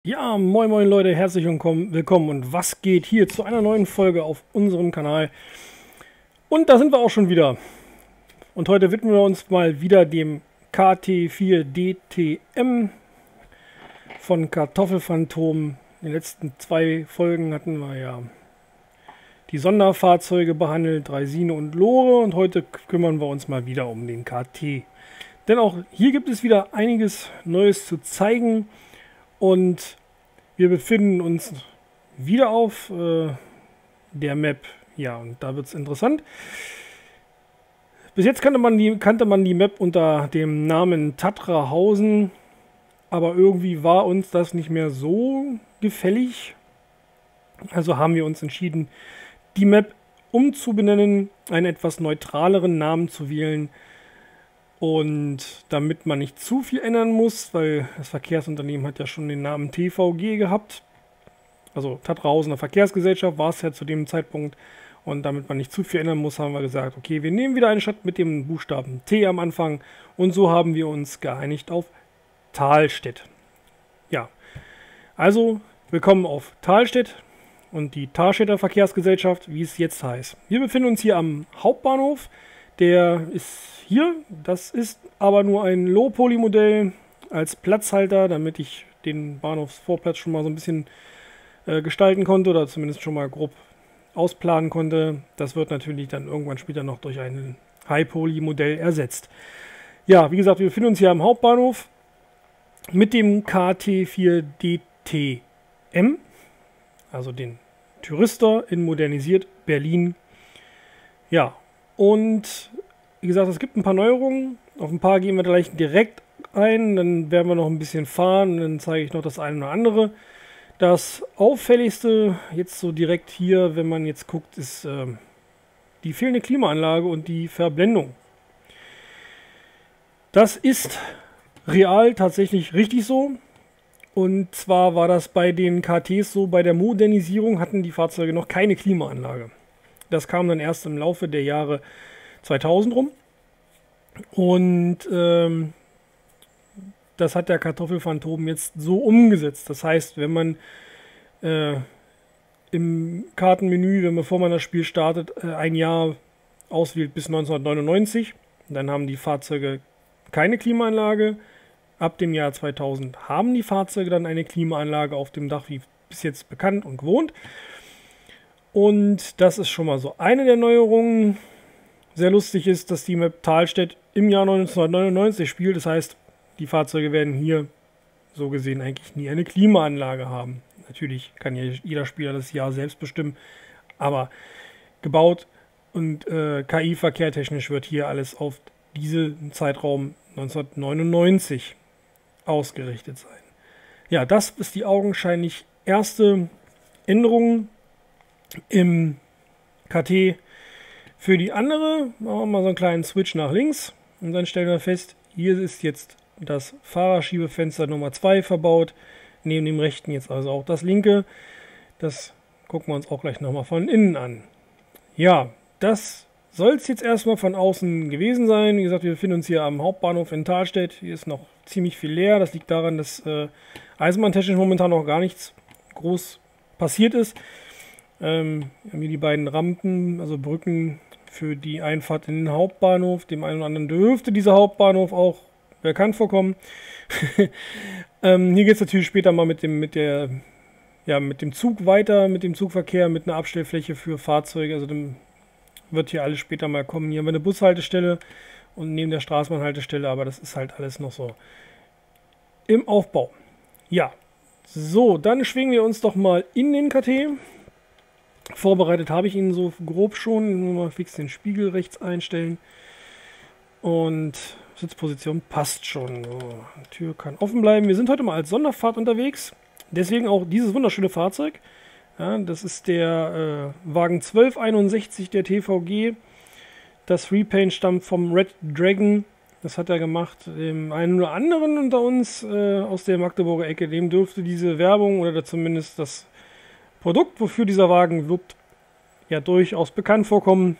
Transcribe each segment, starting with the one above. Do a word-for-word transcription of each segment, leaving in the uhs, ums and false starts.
Ja, moin moin Leute, herzlich willkommen, willkommen und was geht hier zu einer neuen Folge auf unserem Kanal. Und da sind wir auch schon wieder. Und heute widmen wir uns mal wieder dem K T vier D T M von Kartoffelphantom. In den letzten zwei Folgen hatten wir ja die Sonderfahrzeuge behandelt, Draisine und Lore. Und heute kümmern wir uns mal wieder um den K T. Denn auch hier gibt es wieder einiges Neues zu zeigen. Und wir befinden uns wieder auf äh, der Map. Ja, und da wird es interessant. Bis jetzt kannte man, die, kannte man die Map unter dem Namen Tatrahausen. Aber irgendwie war uns das nicht mehr so gefällig. Also haben wir uns entschieden, die Map umzubenennen, einen etwas neutraleren Namen zu wählen. Und damit man nicht zu viel ändern muss, weil das Verkehrsunternehmen hat ja schon den Namen T V G gehabt. Also Tatrahausener Verkehrsgesellschaft war es ja zu dem Zeitpunkt. Und damit man nicht zu viel ändern muss, haben wir gesagt, okay, wir nehmen wieder eine Stadt mit dem Buchstaben T am Anfang. Und so haben wir uns geeinigt auf Thalstedt. Ja, also willkommen auf Thalstedt und die Thalstädter Verkehrsgesellschaft, wie es jetzt heißt. Wir befinden uns hier am Hauptbahnhof. Der ist hier, das ist aber nur ein Low-Poly-Modell als Platzhalter, damit ich den Bahnhofsvorplatz schon mal so ein bisschen äh, gestalten konnte oder zumindest schon mal grob ausplanen konnte. Das wird natürlich dann irgendwann später noch durch ein High-Poly-Modell ersetzt. Ja, wie gesagt, wir befinden uns hier am Hauptbahnhof mit dem K T vier D T M, also den Thyristor in modernisiert Berlin. Ja, und wie gesagt, es gibt ein paar Neuerungen. Auf ein paar gehen wir gleich direkt ein. Dann werden wir noch ein bisschen fahren. Und dann zeige ich noch das eine oder andere. Das auffälligste jetzt so direkt hier, wenn man jetzt guckt, ist äh, die fehlende Klimaanlage und die Verblendung. Das ist real tatsächlich richtig so. Und zwar war das bei den K Ts so, bei der Modernisierung hatten die Fahrzeuge noch keine Klimaanlage. Das kam dann erst im Laufe der Jahre zweitausend rum. Und ähm, das hat der Kartoffelphantom jetzt so umgesetzt. Das heißt, wenn man äh, im Kartenmenü, wenn man bevor man das Spiel startet, äh, ein Jahr auswählt bis neunzehnhundertneunundneunzig, dann haben die Fahrzeuge keine Klimaanlage. Ab dem Jahr zweitausend haben die Fahrzeuge dann eine Klimaanlage auf dem Dach, wie bis jetzt bekannt und gewohnt. Und das ist schon mal so eine der Neuerungen. Sehr lustig ist, dass die Map Thalstedt im Jahr neunzehnhundertneunundneunzig spielt. Das heißt, die Fahrzeuge werden hier so gesehen eigentlich nie eine Klimaanlage haben. Natürlich kann ja jeder Spieler das Jahr selbst bestimmen, aber gebaut und äh, K I-verkehrtechnisch wird hier alles auf diesen Zeitraum neunzehnhundertneunundneunzig ausgerichtet sein. Ja, das ist die augenscheinlich erste Änderung im K T. Für die andere machen wir mal so einen kleinen Switch nach links und dann stellen wir fest, hier ist jetzt das Fahrerschiebefenster Nummer zwei verbaut, neben dem rechten jetzt also auch das linke. Das gucken wir uns auch gleich nochmal von innen an. Ja, das soll es jetzt erstmal von außen gewesen sein. Wie gesagt, wir befinden uns hier am Hauptbahnhof in Thalstedt. Hier ist noch ziemlich viel leer. Das liegt daran, dass äh, eisenbahntechnisch momentan noch gar nichts groß passiert ist. Ähm, wir haben hier die beiden Rampen, also Brücken für die Einfahrt in den Hauptbahnhof. Dem einen oder anderen dürfte dieser Hauptbahnhof auch bekannt vorkommen. ähm, hier geht es natürlich später mal mit dem, mit, der, ja, mit dem Zug weiter, mit dem Zugverkehr, mit einer Abstellfläche für Fahrzeuge. Also dem wird hier alles später mal kommen. Hier haben wir eine Bushaltestelle und neben der Straßenbahnhaltestelle, aber das ist halt alles noch so im Aufbau. Ja, so, dann schwingen wir uns doch mal in den K T. Vorbereitet habe ich ihn so grob schon. Nur mal fix den Spiegel rechts einstellen. Und Sitzposition passt schon. So, die Tür kann offen bleiben. Wir sind heute mal als Sonderfahrt unterwegs. Deswegen auch dieses wunderschöne Fahrzeug. Ja, das ist der äh, Wagen zwölf einundsechzig der T V G. Das Repaint stammt vom Red Dragon. Das hat er gemacht. Dem einen oder anderen unter uns äh, aus der Magdeburger Ecke, dem dürfte diese Werbung oder zumindest das Produkt, wofür dieser Wagen wirbt, ja durchaus bekannt vorkommen.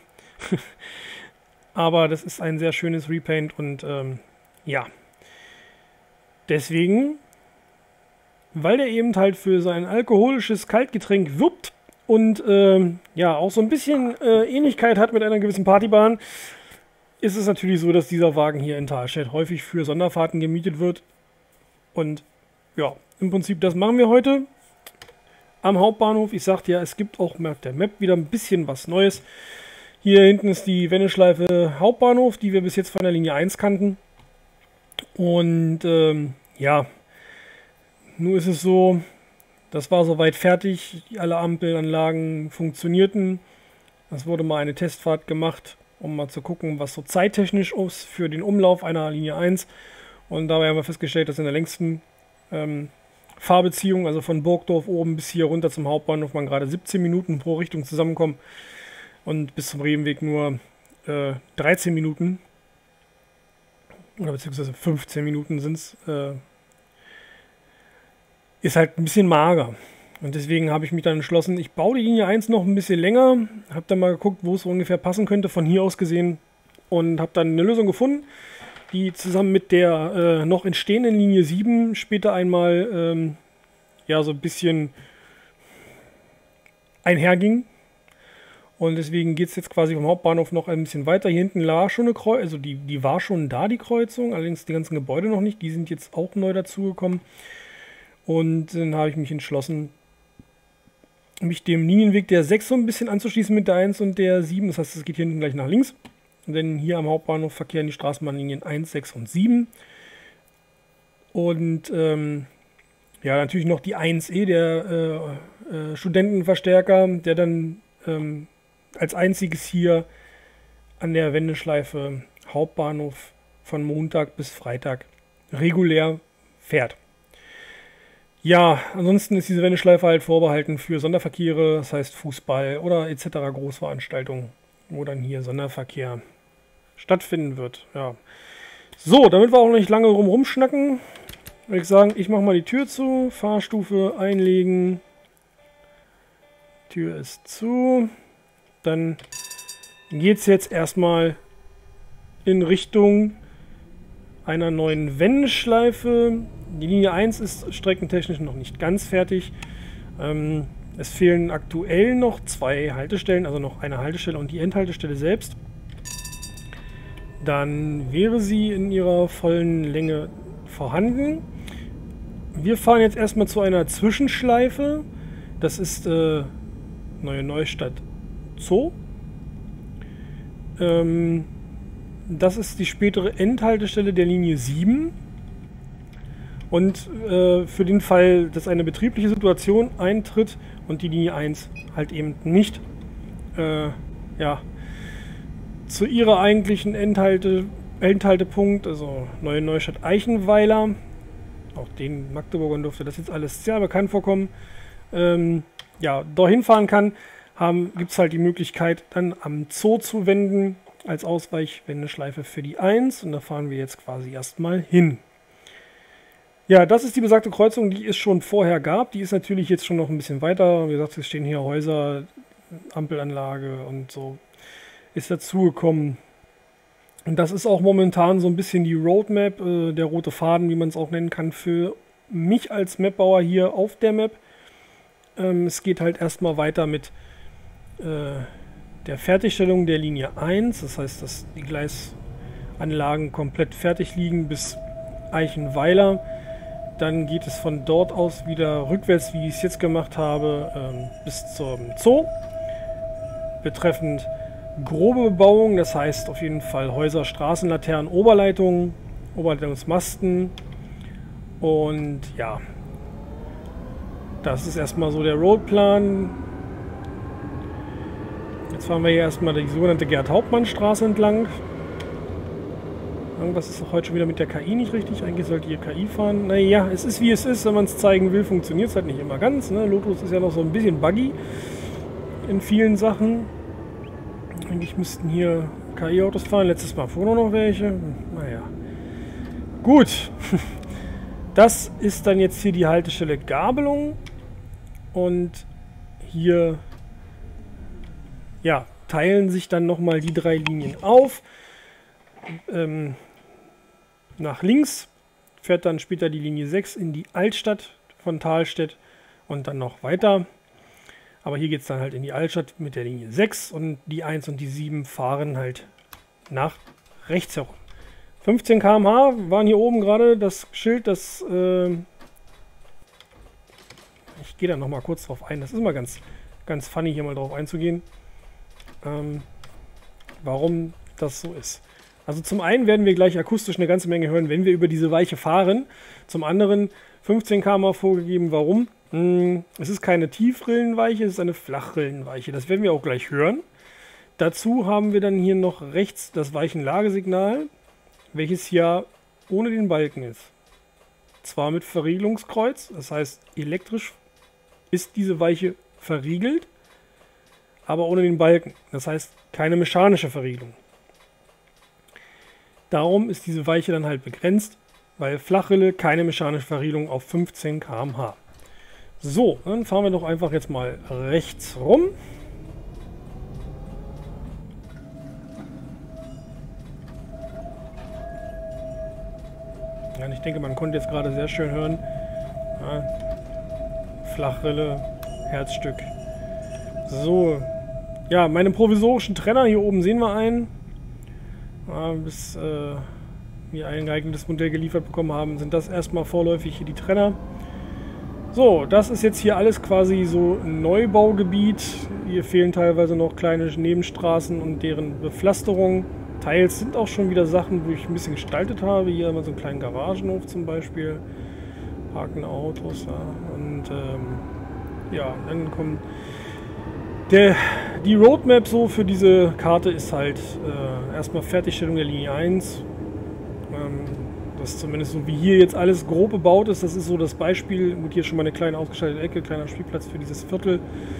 Aber das ist ein sehr schönes Repaint und ähm, ja, deswegen weil der eben halt für sein alkoholisches Kaltgetränk wirbt und ähm, ja auch so ein bisschen äh, Ähnlichkeit hat mit einer gewissen Partybahn, ist es natürlich so, dass dieser Wagen hier in Thalstedt häufig für Sonderfahrten gemietet wird. Und ja, im Prinzip das machen wir heute am Hauptbahnhof. Ich sagte ja, es gibt auch auf der Map wieder ein bisschen was Neues. Hier hinten ist die Wendeschleife Hauptbahnhof, die wir bis jetzt von der Linie eins kannten. Und ähm, ja, nun ist es so, das war soweit fertig. Alle Ampelanlagen funktionierten. Es wurde mal eine Testfahrt gemacht, um mal zu gucken, was so zeittechnisch ist für den Umlauf einer Linie eins. Und dabei haben wir festgestellt, dass in der längsten ähm, Fahrbeziehung, also von Burgdorf oben bis hier runter zum Hauptbahnhof, man gerade siebzehn Minuten pro Richtung zusammenkommen und bis zum Rebenweg nur äh, dreizehn Minuten oder beziehungsweise fünfzehn Minuten sind es. Äh, ist halt ein bisschen mager. Und deswegen habe ich mich dann entschlossen, ich baue die Linie eins noch ein bisschen länger, habe dann mal geguckt, wo es ungefähr passen könnte, von hier aus gesehen, und habe dann eine Lösung gefunden, die zusammen mit der äh, noch entstehenden Linie sieben später einmal ähm, ja so ein bisschen einherging. Und deswegen geht es jetzt quasi vom Hauptbahnhof noch ein bisschen weiter. Hier hinten war schon eine Kreuzung, also die, die war schon da, die Kreuzung, allerdings die ganzen Gebäude noch nicht, die sind jetzt auch neu dazugekommen. Und dann habe ich mich entschlossen, mich dem Linienweg der sechs so ein bisschen anzuschließen mit der eins und der sieben. Das heißt, es geht hier hinten gleich nach links. Denn hier am Hauptbahnhof verkehren die Straßenbahnlinien eins, sechs und sieben. Und ähm, ja, natürlich noch die eins E, der äh, äh, Studentenverstärker, der dann ähm, als einziges hier an der Wendeschleife Hauptbahnhof von Montag bis Freitag regulär fährt. Ja, ansonsten ist diese Wendeschleife halt vorbehalten für Sonderverkehre, das heißt Fußball oder et cetera Großveranstaltungen, wo dann hier Sonderverkehr stattfinden wird. Ja. So, damit wir auch noch nicht lange rum rumschnacken, würde ich sagen, ich mache mal die Tür zu, Fahrstufe einlegen, Tür ist zu, dann geht es jetzt erstmal in Richtung einer neuen Wendeschleife. Die Linie eins ist streckentechnisch noch nicht ganz fertig. Ähm, es fehlen aktuell noch zwei Haltestellen, also noch eine Haltestelle und die Endhaltestelle selbst. Dann wäre sie in ihrer vollen Länge vorhanden. Wir fahren jetzt erstmal zu einer Zwischenschleife. Das ist äh, Neue Neustadt Zoo. Ähm, das ist die spätere Endhaltestelle der Linie sieben. Und äh, für den Fall, dass eine betriebliche Situation eintritt und die Linie eins halt eben nicht äh, ja, zu ihrer eigentlichen Endhalte, Endhaltepunkt, also Neue Neustadt Eichenweiler, auch den Magdeburgern dürfte das jetzt alles sehr bekannt vorkommen, ähm, ja, dorthin fahren kann, gibt es halt die Möglichkeit, dann am Zoo zu wenden, als Ausweichwendeschleife für die eins. Und da fahren wir jetzt quasi erstmal hin. Ja, das ist die besagte Kreuzung, die es schon vorher gab. Die ist natürlich jetzt schon noch ein bisschen weiter. Wie gesagt, es stehen hier Häuser, Ampelanlage und so ist dazugekommen. Und das ist auch momentan so ein bisschen die Roadmap, äh, der rote Faden, wie man es auch nennen kann, für mich als Mapbauer hier auf der Map. Ähm, es geht halt erstmal weiter mit äh, der Fertigstellung der Linie eins. Das heißt, dass die Gleisanlagen komplett fertig liegen bis Eichenweiler. Dann geht es von dort aus wieder rückwärts, wie ich es jetzt gemacht habe, ähm, bis zum Zoo. Betreffend grobe Bebauung, das heißt auf jeden Fall Häuser, Straßenlaternen, Oberleitungen, Oberleitungsmasten. Und ja, das ist erstmal so der Roadplan. Jetzt fahren wir hier erstmal die sogenannte Gerd-Hauptmann-Straße entlang. Irgendwas ist auch heute schon wieder mit der K I nicht richtig. Eigentlich sollte hier K I fahren. Naja, es ist wie es ist. Wenn man es zeigen will, funktioniert es halt nicht immer ganz. Ne? Lotus ist ja noch so ein bisschen buggy in vielen Sachen. Eigentlich müssten hier K I-Autos fahren. Letztes Mal fuhren noch welche. Naja. Gut. Das ist dann jetzt hier die Haltestelle Gabelung. Und hier ja, teilen sich dann nochmal die drei Linien auf. Ähm, nach links fährt dann später die Linie sechs in die Altstadt von Thalstedt und dann noch weiter. Aber hier geht es dann halt in die Altstadt mit der Linie sechs und die eins und die sieben fahren halt nach rechts herum. fünfzehn Kilometer pro Stunde waren hier oben gerade das Schild, das... Äh, ich gehe da noch mal kurz drauf ein. Das ist immer ganz, ganz funny, hier mal drauf einzugehen. Ähm, warum das so ist. Also zum einen werden wir gleich akustisch eine ganze Menge hören, wenn wir über diese Weiche fahren. Zum anderen fünfzehn Kilometer pro Stunde vorgegeben. Warum? Hm, es ist keine Tiefrillenweiche, es ist eine Flachrillenweiche. Das werden wir auch gleich hören. Dazu haben wir dann hier noch rechts das Weichenlagesignal, welches ja ohne den Balken ist. Zwar mit Verriegelungskreuz, das heißt elektrisch ist diese Weiche verriegelt, aber ohne den Balken. Das heißt keine mechanische Verriegelung. Darum ist diese Weiche dann halt begrenzt, weil Flachrille keine mechanische Verriegelung auf fünfzehn Kilometer pro Stunde. So, dann fahren wir doch einfach jetzt mal rechts rum. Ja, ich denke, man konnte jetzt gerade sehr schön hören. Ja, Flachrille, Herzstück. So, ja, meine provisorischen Trenner hier oben sehen wir einen. Ja, bis äh, wir ein geeignetes Modell geliefert bekommen haben, sind das erstmal vorläufig hier die Trenner. So, das ist jetzt hier alles quasi so ein Neubaugebiet. Hier fehlen teilweise noch kleine Nebenstraßen und deren Bepflasterung. Teils sind auch schon wieder Sachen, wo ich ein bisschen gestaltet habe. Hier haben wir so einen kleinen Garagenhof zum Beispiel. Parkende Autos, ja. Und ähm, ja, dann kommen... Der, die Roadmap so für diese Karte ist halt äh, erstmal Fertigstellung der Linie eins. Ähm, das ist zumindest so wie hier jetzt alles grob bebaut ist. Das ist so das Beispiel. Gut, hier schon mal eine kleine ausgestaltete Ecke, kleiner Spielplatz für dieses Viertel.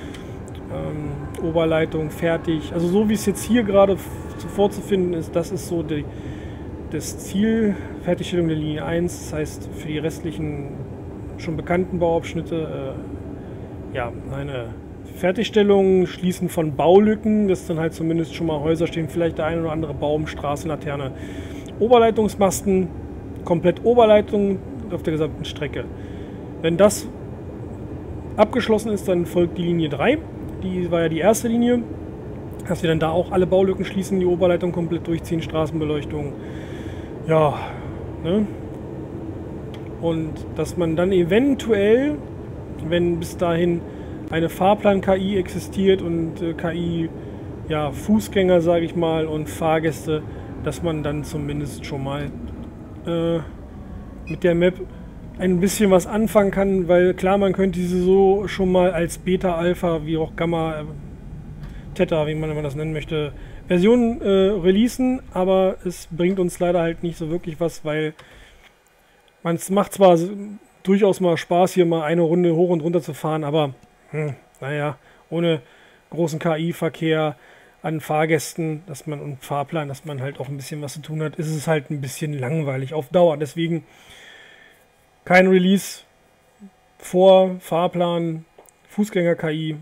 Ähm, Oberleitung fertig. Also so wie es jetzt hier gerade vorzufinden ist, das ist so die, das Ziel, Fertigstellung der Linie eins. Das heißt für die restlichen schon bekannten Bauabschnitte äh, ja, eine Fertigstellung, Schließen von Baulücken, dass dann halt zumindest schon mal Häuser stehen, vielleicht der eine oder andere Baum, Straßenlaterne, Oberleitungsmasten, komplett Oberleitung auf der gesamten Strecke. Wenn das abgeschlossen ist, dann folgt die Linie drei, die war ja die erste Linie, dass wir dann da auch alle Baulücken schließen, die Oberleitung komplett durchziehen, Straßenbeleuchtung, ja, ne? Und dass man dann eventuell, wenn bis dahin eine Fahrplan-K I existiert und äh, K I, ja, Fußgänger, sage ich mal, und Fahrgäste, dass man dann zumindest schon mal äh, mit der Map ein bisschen was anfangen kann, weil klar, man könnte diese so schon mal als Beta, Alpha, wie auch Gamma, äh, Theta, wie man das nennen möchte, Version äh, releasen, aber es bringt uns leider halt nicht so wirklich was, weil man es macht zwar durchaus mal Spaß, hier mal eine Runde hoch und runter zu fahren, aber Hm, naja, ohne großen K I-Verkehr an Fahrgästen, dass man und Fahrplan, dass man halt auch ein bisschen was zu tun hat, ist es halt ein bisschen langweilig auf Dauer. Deswegen kein Release vor Fahrplan, Fußgänger-K I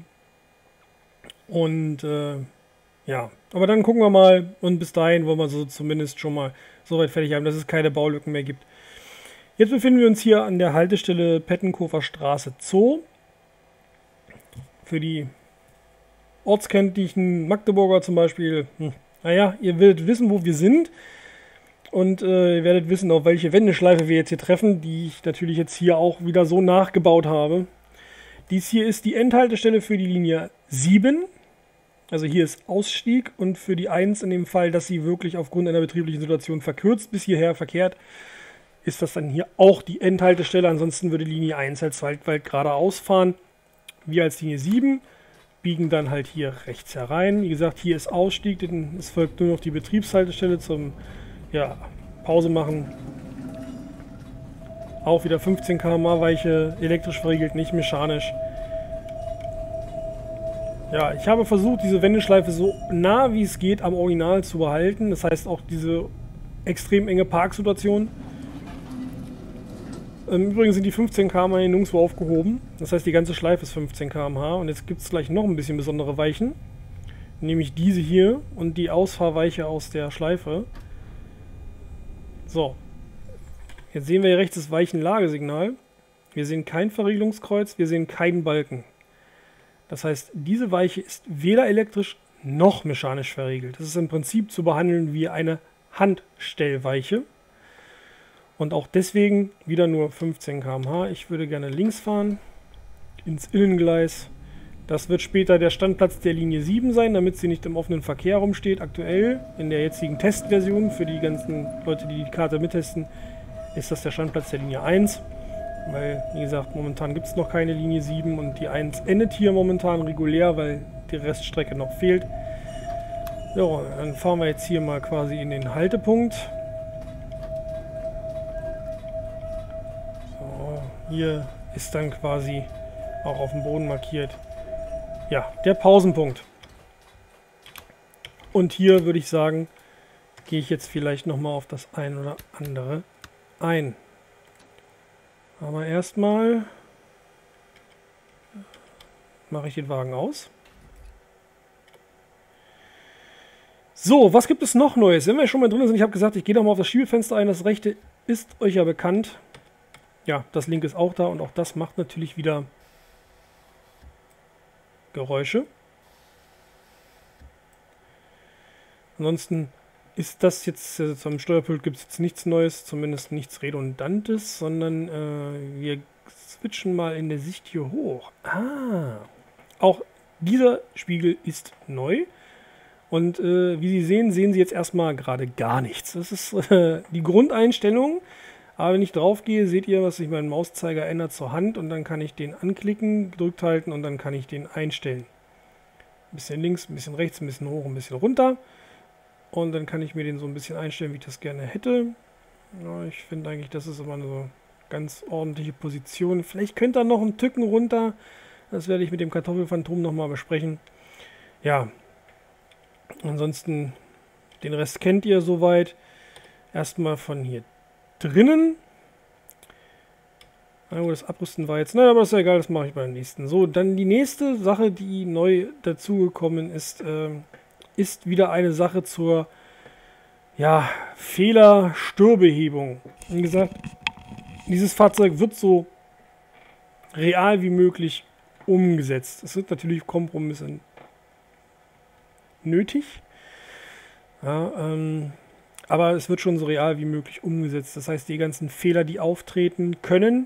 und äh, ja, aber dann gucken wir mal und bis dahin wollen wir so zumindest schon mal so weit fertig haben, dass es keine Baulücken mehr gibt. Jetzt befinden wir uns hier an der Haltestelle Pettenkofer Straße Zoo. Für die ortskenntlichen Magdeburger zum Beispiel, hm, naja, ihr werdet wissen, wo wir sind und äh, ihr werdet wissen, auf welche Wendeschleife wir jetzt hier treffen, die ich natürlich jetzt hier auch wieder so nachgebaut habe. Dies hier ist die Endhaltestelle für die Linie sieben, also hier ist Ausstieg, und für die eins in dem Fall, dass sie wirklich aufgrund einer betrieblichen Situation verkürzt bis hierher verkehrt, ist das dann hier auch die Endhaltestelle, ansonsten würde Linie eins als Waldwald geradeaus fahren. Wir als Linie sieben biegen dann halt hier rechts herein. Wie gesagt, hier ist Ausstieg, denn es folgt nur noch die Betriebshaltestelle zum ja, Pause machen. Auch wieder fünfzehn Kilometer pro Stunde Weiche, elektrisch verriegelt, nicht mechanisch. Ja, ich habe versucht, diese Wendeschleife so nah wie es geht am Original zu behalten. Das heißt auch diese extrem enge Parksituation. Im Übrigen sind die fünfzehn Kilometer pro Stunde hier nirgendwo aufgehoben. Das heißt, die ganze Schleife ist fünfzehn Kilometer pro Stunde. Und jetzt gibt es gleich noch ein bisschen besondere Weichen. Nämlich diese hier und die Ausfahrweiche aus der Schleife. So. Jetzt sehen wir hier rechts das Weichenlagesignal. Wir sehen kein Verriegelungskreuz, wir sehen keinen Balken. Das heißt, diese Weiche ist weder elektrisch noch mechanisch verriegelt. Das ist im Prinzip zu behandeln wie eine Handstellweiche. Und auch deswegen wieder nur fünfzehn Kilometer pro Stunde. Ich würde gerne links fahren, ins Innengleis. Das wird später der Standplatz der Linie sieben sein, damit sie nicht im offenen Verkehr rumsteht. Aktuell, in der jetzigen Testversion, für die ganzen Leute, die die Karte mittesten, ist das der Standplatz der Linie eins. Weil, wie gesagt, momentan gibt es noch keine Linie sieben und die eins endet hier momentan regulär, weil die Reststrecke noch fehlt. So, dann fahren wir jetzt hier mal quasi in den Haltepunkt. So, hier ist dann quasi auch auf dem Boden markiert, ja, der Pausenpunkt. Und hier würde ich sagen, gehe ich jetzt vielleicht nochmal auf das ein oder andere ein. Aber erstmal mache ich den Wagen aus. So, was gibt es noch Neues? Wenn wir schon mal drin sind, ich habe gesagt, ich gehe nochmal auf das Schiebefenster ein. Das rechte ist euch ja bekannt. Ja, das linke ist auch da und auch das macht natürlich wieder Geräusche. Ansonsten ist das jetzt, also am Steuerpult gibt es jetzt nichts Neues, zumindest nichts Redundantes, sondern äh, wir switchen mal in der Sicht hier hoch. Ah, auch dieser Spiegel ist neu. Und äh, wie Sie sehen, sehen Sie jetzt erstmal gerade gar nichts. Das ist äh, die Grundeinstellung. Aber wenn ich drauf gehe, seht ihr, was sich mein Mauszeiger ändert zur Hand und dann kann ich den anklicken, gedrückt halten und dann kann ich den einstellen. Ein bisschen links, ein bisschen rechts, ein bisschen hoch, ein bisschen runter. Und dann kann ich mir den so ein bisschen einstellen, wie ich das gerne hätte. Ja, ich finde eigentlich, das ist immer eine so ganz ordentliche Position. Vielleicht könnte er noch einen Tücken runter. Das werde ich mit dem Kartoffelphantom nochmal besprechen. Ja, ansonsten den Rest kennt ihr soweit. Erstmal von hier drinnen. Also das Abrüsten war jetzt, naja, aber ist ja egal, das mache ich beim nächsten. So, dann die nächste Sache, die neu dazugekommen ist, äh, ist wieder eine Sache zur ja, Fehler-Störbehebung. Wie gesagt, dieses Fahrzeug wird so real wie möglich umgesetzt. Es sind natürlich Kompromisse nötig. Ja, ähm, aber es wird schon so real wie möglich umgesetzt. Das heißt, die ganzen Fehler, die auftreten können,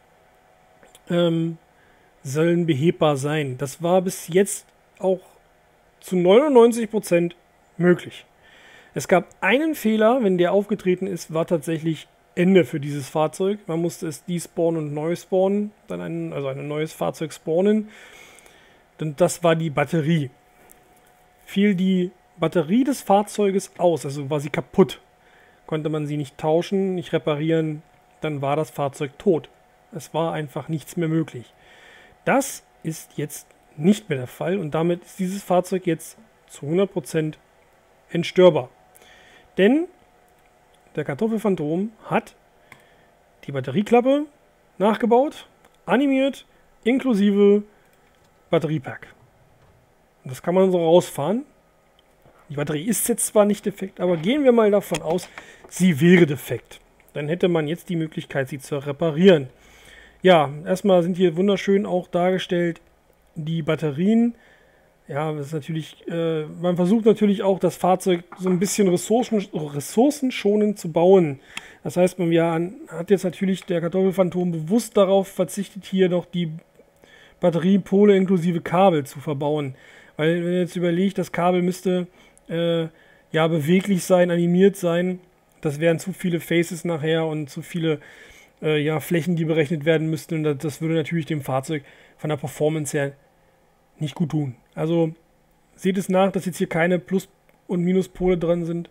ähm, sollen behebbar sein. Das war bis jetzt auch zu neunundneunzig Prozent möglich. Es gab einen Fehler, wenn der aufgetreten ist, war tatsächlich Ende für dieses Fahrzeug. Man musste es despawnen und neu spawnen, dann ein, also ein neues Fahrzeug spawnen. Und das war die Batterie. Fiel die Batterie des Fahrzeuges aus, also war sie kaputt, konnte man sie nicht tauschen, nicht reparieren, dann war das Fahrzeug tot. Es war einfach nichts mehr möglich. Das ist jetzt nicht mehr der Fall und damit ist dieses Fahrzeug jetzt zu hundert Prozent entstörbar. Denn der Kartoffelphantom hat die Batterieklappe nachgebaut, animiert, inklusive Batteriepack. Und das kann man so rausfahren. Die Batterie ist jetzt zwar nicht defekt, aber gehen wir mal davon aus, sie wäre defekt. Dann hätte man jetzt die Möglichkeit, sie zu reparieren. Ja, erstmal sind hier wunderschön auch dargestellt die Batterien. Ja, das ist natürlich, äh, man versucht natürlich auch, das Fahrzeug so ein bisschen ressourcen, ressourcenschonend zu bauen. Das heißt, man ja, hat jetzt natürlich der Kartoffelphantom bewusst darauf verzichtet, hier noch die Batteriepole inklusive Kabel zu verbauen. Weil, wenn ihr jetzt überlegt, das Kabel müsste äh, ja beweglich sein, animiert sein, das wären zu viele Faces nachher und zu viele äh, ja, Flächen, die berechnet werden müssten. Und das, das würde natürlich dem Fahrzeug von der Performance her nicht gut tun. Also seht es nach, dass jetzt hier keine Plus- und Minuspole dran sind.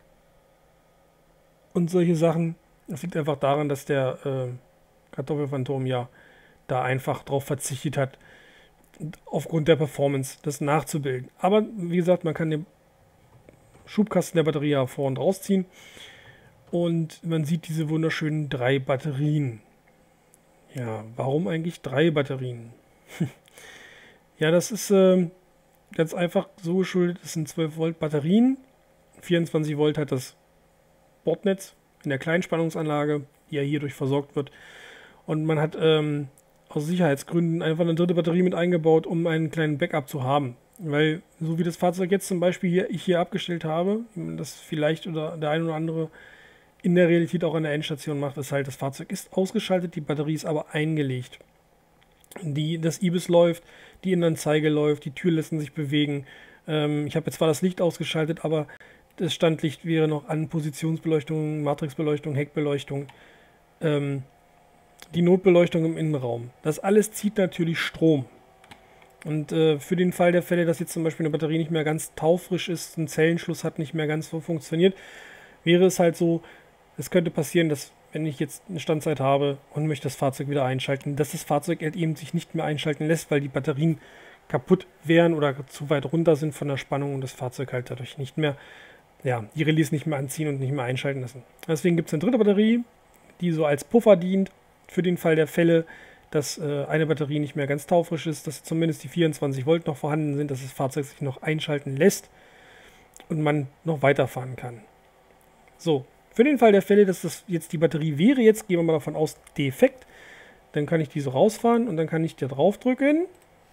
Und solche Sachen. Das liegt einfach daran, dass der äh, Kartoffelphantom ja da einfach drauf verzichtet hat, aufgrund der Performance das nachzubilden. Aber wie gesagt, man kann den Schubkasten der Batterie ja vor und rausziehen. Und man sieht diese wunderschönen drei Batterien. Ja, warum eigentlich drei Batterien? Ja, das ist äh, ganz einfach so geschuldet. Es sind zwölf Volt Batterien. vierundzwanzig Volt hat das Bordnetz in der Kleinspannungsanlage, die ja hierdurch versorgt wird. Und man hat ähm, aus Sicherheitsgründen einfach eine dritte Batterie mit eingebaut, um einen kleinen Backup zu haben. Weil, so wie das Fahrzeug jetzt zum Beispiel hier, ich hier abgestellt habe, das vielleicht oder der ein oder andere in der Realität auch an der Endstation macht, ist halt, das Fahrzeug ist ausgeschaltet, die Batterie ist aber eingelegt. Die, das I B I S läuft, die Innenanzeige läuft, die Türen lassen sich bewegen. Ähm, ich habe jetzt zwar das Licht ausgeschaltet, aber das Standlicht wäre noch an, Positionsbeleuchtung, Matrixbeleuchtung, Heckbeleuchtung, ähm, die Notbeleuchtung im Innenraum. Das alles zieht natürlich Strom. Und äh, für den Fall der Fälle, dass jetzt zum Beispiel eine Batterie nicht mehr ganz taufrisch ist, ein Zellenschluss hat nicht mehr ganz so funktioniert, wäre es halt so, es könnte passieren, dass wenn ich jetzt eine Standzeit habe und möchte das Fahrzeug wieder einschalten, dass das Fahrzeug halt eben sich nicht mehr einschalten lässt, weil die Batterien kaputt wären oder zu weit runter sind von der Spannung und das Fahrzeug halt dadurch nicht mehr, ja, die Relais nicht mehr anziehen und nicht mehr einschalten lassen. Deswegen gibt es eine dritte Batterie, die so als Puffer dient, für den Fall der Fälle, dass äh, eine Batterie nicht mehr ganz taufrisch ist, dass zumindest die vierundzwanzig Volt noch vorhanden sind, dass das Fahrzeug sich noch einschalten lässt und man noch weiterfahren kann. So, für den Fall der Fälle, dass das jetzt die Batterie wäre, jetzt gehen wir mal davon aus, defekt, dann kann ich diese rausfahren und dann kann ich da drauf drücken.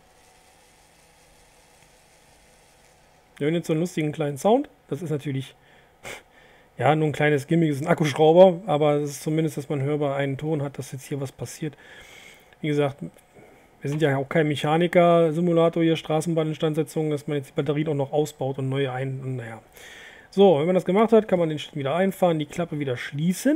Wir hören jetzt so einen lustigen kleinen Sound. Das ist natürlich, ja, nur ein kleines Gimmick, ist ein Akkuschrauber, aber es ist zumindest, dass man hörbar einen Ton hat, dass jetzt hier was passiert. Wie gesagt, wir sind ja auch kein Mechaniker-Simulator hier, Straßenbahninstandsetzung, dass man jetzt die Batterien auch noch ausbaut und neue ein... Und naja. So, wenn man das gemacht hat, kann man den Schritt wieder einfahren, die Klappe wieder schließen.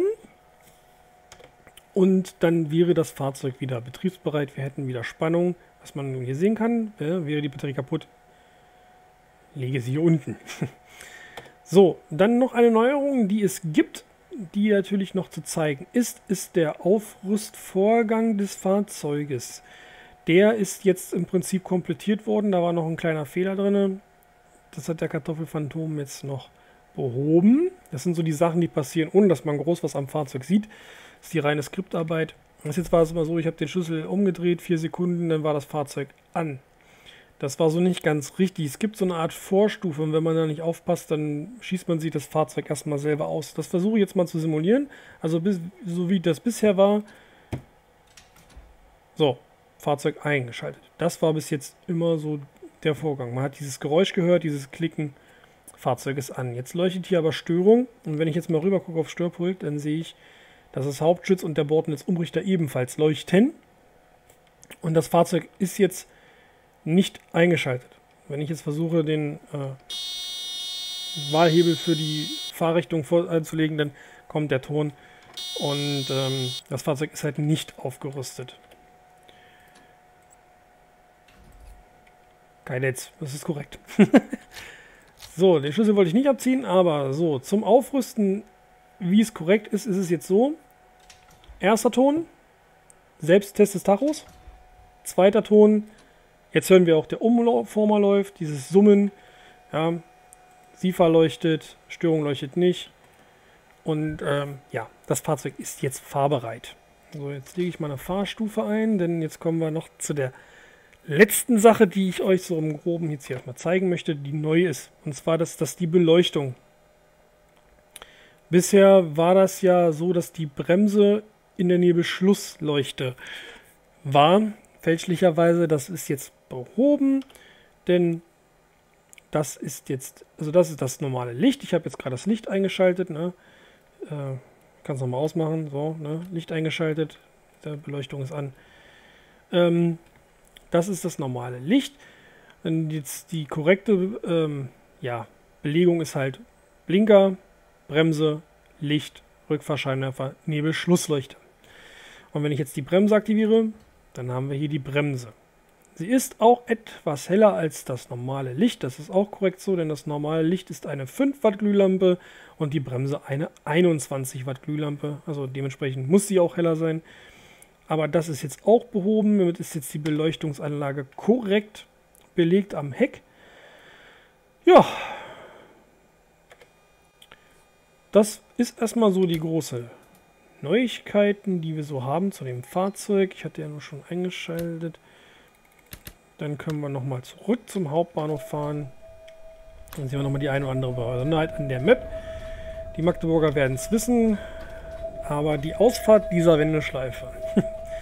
Und dann wäre das Fahrzeug wieder betriebsbereit. Wir hätten wieder Spannung, was man hier sehen kann. Ja, wäre die Batterie kaputt, lege sie hier unten. So, dann noch eine Neuerung, die es gibt, die natürlich noch zu zeigen ist, ist der Aufrüstvorgang des Fahrzeuges. Der ist jetzt im Prinzip komplettiert worden, da war noch ein kleiner Fehler drin. Das hat der Kartoffelphantom jetzt noch behoben. Das sind so die Sachen, die passieren, ohne dass man groß was am Fahrzeug sieht. Das ist die reine Skriptarbeit. Das jetzt war es immer so, ich habe den Schlüssel umgedreht, vier Sekunden, dann war das Fahrzeug an. Das war so nicht ganz richtig. Es gibt so eine Art Vorstufe und wenn man da nicht aufpasst, dann schießt man sich das Fahrzeug erstmal selber aus. Das versuche ich jetzt mal zu simulieren. Also bis, so wie das bisher war. So, Fahrzeug eingeschaltet. Das war bis jetzt immer so der Vorgang. Man hat dieses Geräusch gehört, dieses Klicken, Fahrzeug ist an. Jetzt leuchtet hier aber Störung und wenn ich jetzt mal rüber gucke auf Störpult, dann sehe ich, dass das Hauptschutz und der Bordnetzumrichter ebenfalls leuchten. Und das Fahrzeug ist jetzt nicht eingeschaltet. Wenn ich jetzt versuche, den äh, Wahlhebel für die Fahrrichtung vorzulegen, dann kommt der Ton und ähm, das Fahrzeug ist halt nicht aufgerüstet. Kein Netz, das ist korrekt. So, den Schlüssel wollte ich nicht abziehen, aber so, zum Aufrüsten, wie es korrekt ist, ist es jetzt so. Erster Ton, Selbsttest des Tachos. Zweiter Ton, jetzt hören wir auch, der Umformer läuft, dieses Summen. Ja, SIFA leuchtet, Störung leuchtet nicht. Und ähm, ja, das Fahrzeug ist jetzt fahrbereit. So, jetzt lege ich mal eine Fahrstufe ein, denn jetzt kommen wir noch zu der letzten Sache, die ich euch so im Groben jetzt hier erstmal zeigen möchte, die neu ist. Und zwar, dass das die Beleuchtung. Bisher war das ja so, dass die Bremse in der Nebelschlussleuchte war. Fälschlicherweise, das ist jetzt behoben, denn das ist jetzt, also das ist das normale Licht. Ich habe jetzt gerade das Licht eingeschaltet, ne? Äh, kann es nochmal ausmachen, so, ne? Licht eingeschaltet, die Beleuchtung ist an. Ähm, das ist das normale Licht. Dann jetzt die korrekte ähm, ja, Belegung ist halt Blinker, Bremse, Licht, Rückfahrscheinwerfer, Nebel, Schlussleuchte. Und wenn ich jetzt die Bremse aktiviere, dann haben wir hier die Bremse. Sie ist auch etwas heller als das normale Licht. Das ist auch korrekt so, denn das normale Licht ist eine fünf Watt Glühlampe und die Bremse eine einundzwanzig Watt Glühlampe. Also dementsprechend muss sie auch heller sein. Aber das ist jetzt auch behoben. Damit ist jetzt die Beleuchtungsanlage korrekt belegt am Heck. Ja. Das ist erstmal so die große Neuigkeiten, die wir so haben zu dem Fahrzeug. Ich hatte ja nur schon eingeschaltet. Dann können wir nochmal zurück zum Hauptbahnhof fahren. Dann sehen wir nochmal die eine oder andere Besonderheit an der Map. Die Magdeburger werden es wissen, aber die Ausfahrt dieser Wendeschleife,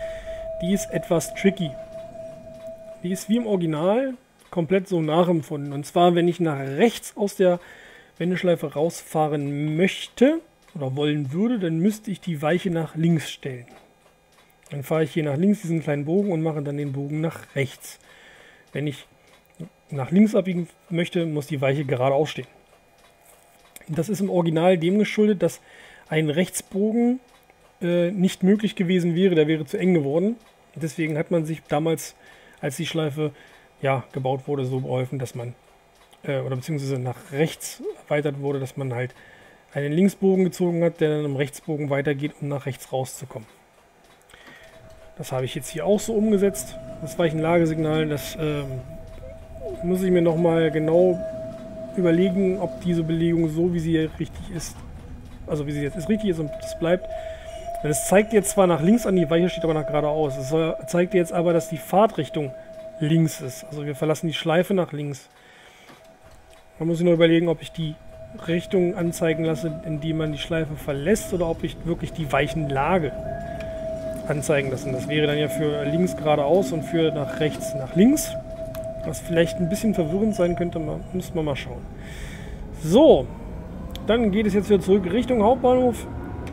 die ist etwas tricky. Die ist wie im Original komplett so nachempfunden. Und zwar, wenn ich nach rechts aus der Wendeschleife rausfahren möchte oder wollen würde, dann müsste ich die Weiche nach links stellen. Dann fahre ich hier nach links diesen kleinen Bogen und mache dann den Bogen nach rechts. Wenn ich nach links abbiegen möchte, muss die Weiche geradeaus stehen. Das ist im Original dem geschuldet, dass ein Rechtsbogen äh, nicht möglich gewesen wäre, der wäre zu eng geworden. Deswegen hat man sich damals, als die Schleife ja, gebaut wurde, so geholfen, dass man, äh, oder beziehungsweise nach rechts erweitert wurde, dass man halt einen Linksbogen gezogen hat, der dann im Rechtsbogen weitergeht, um nach rechts rauszukommen. Das habe ich jetzt hier auch so umgesetzt. Das Weichenlagesignal, das ähm, muss ich mir nochmal genau überlegen, ob diese Belegung so, wie sie richtig ist, also wie sie jetzt ist, richtig ist und das bleibt. Denn es zeigt jetzt zwar nach links an, die Weiche steht aber nach geradeaus. Es zeigt jetzt aber, dass die Fahrtrichtung links ist. Also wir verlassen die Schleife nach links. Man muss sich nur überlegen, ob ich die Richtung anzeigen lasse, indem man die Schleife verlässt, oder ob ich wirklich die Weichenlage anzeigen lassen. Das wäre dann ja für links geradeaus und für nach rechts nach links. Was vielleicht ein bisschen verwirrend sein könnte, müssen wir mal schauen. So, dann geht es jetzt wieder zurück Richtung Hauptbahnhof.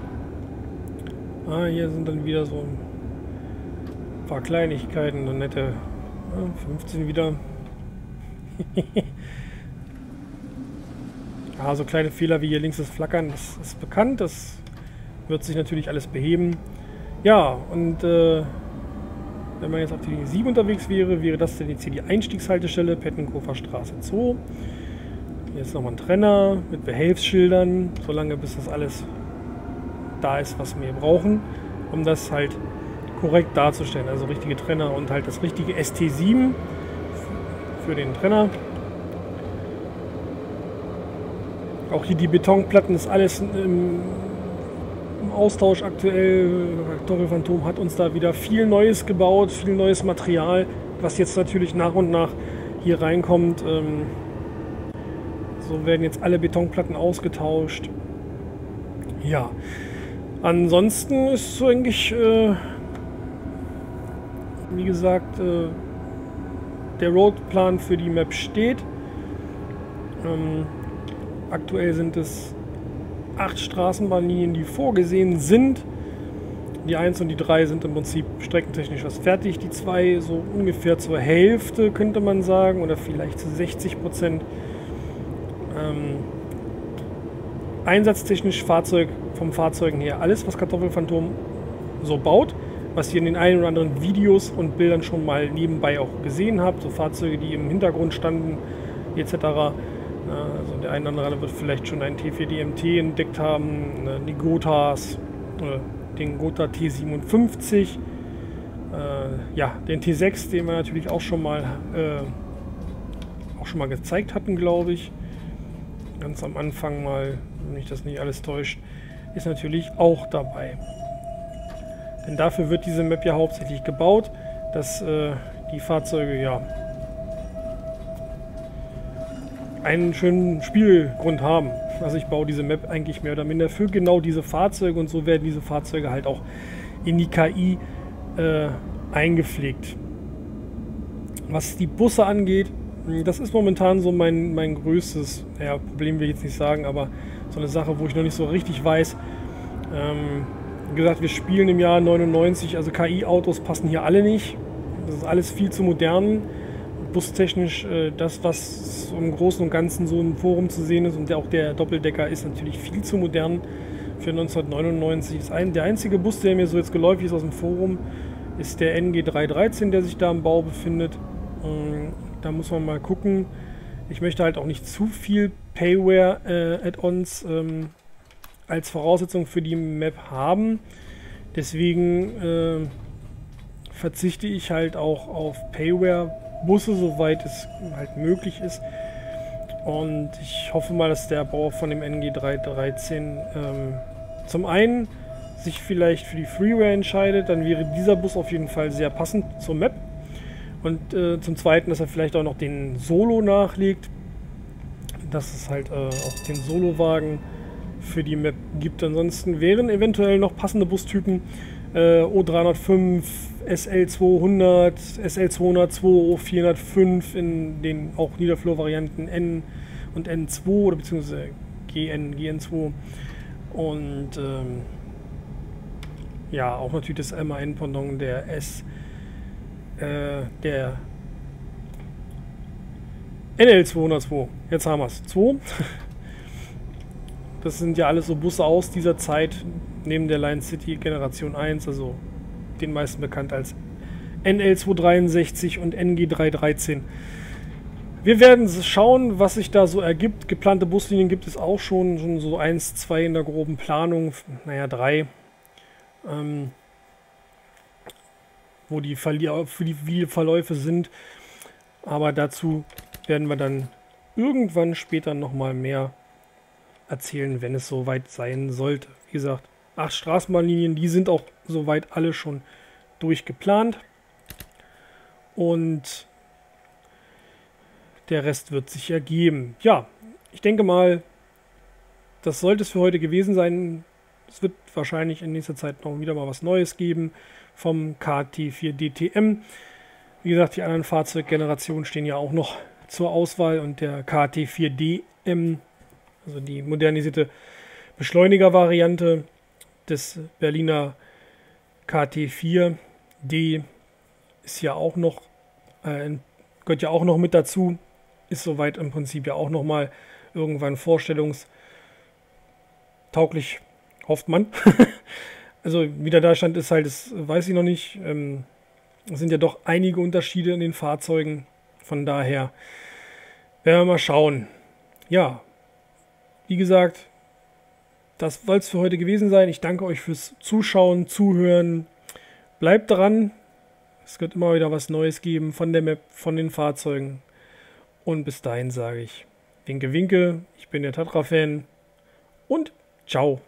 Ah, hier sind dann wieder so ein paar Kleinigkeiten, eine nette ja, fünfzehn wieder. Ah, so kleine Fehler wie hier links das Flackern, das ist bekannt, das wird sich natürlich alles beheben. Ja, und äh, wenn man jetzt auf die Linie sieben unterwegs wäre, wäre das dann jetzt hier die Einstiegshaltestelle, Pettenkofer Straße zwei. Hier ist nochmal ein Trenner mit Behelfsschildern, solange bis das alles da ist, was wir brauchen, um das halt korrekt darzustellen. Also richtige Trenner und halt das richtige S T sieben für den Trenner. Auch hier die Betonplatten ist alles im, im Austausch aktuell. Kartoffelphantom hat uns da wieder viel Neues gebaut, viel neues Material, was jetzt natürlich nach und nach hier reinkommt. Ähm, so werden jetzt alle Betonplatten ausgetauscht. Ja, ansonsten ist so eigentlich, äh, wie gesagt, äh, der Roadplan für die Map steht. Ähm, Aktuell sind es acht Straßenbahnlinien, die vorgesehen sind. Die eins und die drei sind im Prinzip streckentechnisch was fertig. Die zwei so ungefähr zur Hälfte, könnte man sagen, oder vielleicht zu sechzig Prozent. Ähm, einsatztechnisch Fahrzeug, vom Fahrzeugen her alles, was Kartoffelphantom so baut, was ihr in den einen oder anderen Videos und Bildern schon mal nebenbei auch gesehen habt. So Fahrzeuge, die im Hintergrund standen, et cetera. Also der eine oder andere wird vielleicht schon einen T vier D M T entdeckt haben, die Gotas, den Gotha T siebenundfünfzig, äh, ja, den T sechs, den wir natürlich auch schon mal äh, auch schon mal gezeigt hatten, glaube ich. Ganz am Anfang mal, wenn mich das nicht alles täuscht, ist natürlich auch dabei. Denn dafür wird diese Map ja hauptsächlich gebaut, dass äh, die Fahrzeuge ja einen schönen Spielgrund haben. Also ich baue diese Map eigentlich mehr oder minder für genau diese Fahrzeuge, und so werden diese Fahrzeuge halt auch in die K I äh, eingepflegt. Was die Busse angeht, das ist momentan so mein, mein größtes ja, Problem, will ich jetzt nicht sagen, aber so eine Sache, wo ich noch nicht so richtig weiß. Ähm, wie gesagt, wir spielen im Jahr neunundneunzig, also K I-Autos passen hier alle nicht. Das ist alles viel zu modern. Bustechnisch äh, das, was im Großen und Ganzen so im Forum zu sehen ist, und der, auch der Doppeldecker ist natürlich viel zu modern für neunzehnhundertneunundneunzig. Das ein, der einzige Bus, der mir so jetzt geläufig ist aus dem Forum, ist der N G dreihundertdreizehn, der sich da im Bau befindet. Ähm, da muss man mal gucken. Ich möchte halt auch nicht zu viel Payware-Add-ons äh, ähm, als Voraussetzung für die Map haben. Deswegen äh, verzichte ich halt auch auf Payware Busse, soweit es halt möglich ist. Und ich hoffe mal, dass der Bauer von dem N G dreihundertdreizehn ähm, zum einen sich vielleicht für die Freeware entscheidet, dann wäre dieser Bus auf jeden Fall sehr passend zur Map. Und äh, zum zweiten, dass er vielleicht auch noch den Solo nachlegt, dass es halt äh, auch den Solo-Wagen für die Map gibt. Ansonsten wären eventuell noch passende Bustypen äh, O dreihundertfünf, S L zweihundert, S L zweihundertzwei, O vierhundertfünf in den auch Niederflur-Varianten N und N zwei oder beziehungsweise G N, G N zwei und ähm, ja, auch natürlich das M A N-Pendant der S, äh, der N L zweihundertzwei. Jetzt haben wir es. zwei. Das sind ja alles so Busse aus dieser Zeit, neben der Line City Generation eins, also den meisten bekannt als N L zweihundertdreiundsechzig und N G dreihundertdreizehn. Wir werden schauen, was sich da so ergibt. Geplante Buslinien gibt es auch schon, schon so eins, zwei in der groben Planung, naja, drei. Ähm, wo die, Verli für die, wie die Verläufe sind. Aber dazu werden wir dann irgendwann später nochmal mehr erzählen, wenn es soweit sein sollte. Wie gesagt, acht Straßenbahnlinien, die sind auch soweit alle schon durchgeplant. Und der Rest wird sich ergeben. Ja, ich denke mal, das sollte es für heute gewesen sein. Es wird wahrscheinlich in nächster Zeit noch wieder mal was Neues geben vom K T vier D T M. Wie gesagt, die anderen Fahrzeuggenerationen stehen ja auch noch zur Auswahl und der K T vier D M, also die modernisierte Beschleuniger-Variante des Berliner K T vier D, ist ja auch noch, äh, gehört ja auch noch mit dazu, ist soweit im Prinzip ja auch noch mal irgendwann vorstellungstauglich, hofft man. Also wie der Darstand ist halt, das weiß ich noch nicht. Ähm, es sind ja doch einige Unterschiede in den Fahrzeugen. Von daher werden wir mal schauen. Ja, wie gesagt, das soll es für heute gewesen sein. Ich danke euch fürs Zuschauen, Zuhören. Bleibt dran. Es wird immer wieder was Neues geben von der Map, von den Fahrzeugen. Und bis dahin sage ich Winke, Winke. Ich bin der Tatra-Fan. Und ciao.